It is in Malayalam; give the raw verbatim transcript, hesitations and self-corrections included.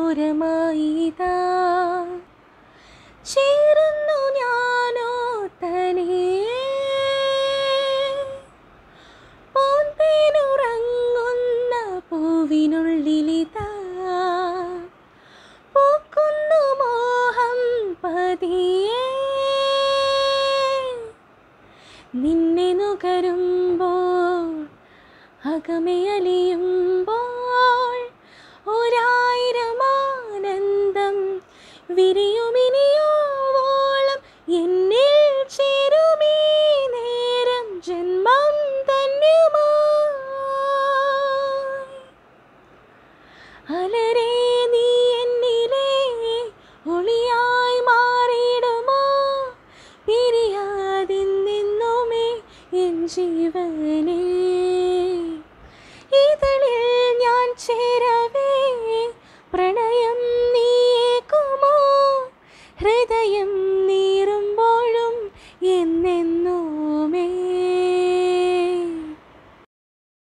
ഓരമായിതാ ചേരുന്നു ഞാനോ തനിയേ പോന്തേനുറങ്ങുന്ന പൂവിനുള്ളിലിതാ പൂക്കുന്നു മോഹം പതിയേ നിന്നെ നുകരുമ്പോൾ അകമേ അലിയുമ്പോൾ ഒരായിരം ആനന്ദം വിരിയുമിനിയോളം എന്നിൽ ചേരുമീ നേരം ജന്മം ധന്യമായി അലരേ നീ എന്നിലെ ഒളിയായി മാറിയിടുമോ പിരിയാതിന്നെന്നുമേ എൻ ജീവനേ ഇതളിൽ ഞാൻ ചേരവേ പ്രണയം നീയേക്കുമോ ഹൃദയം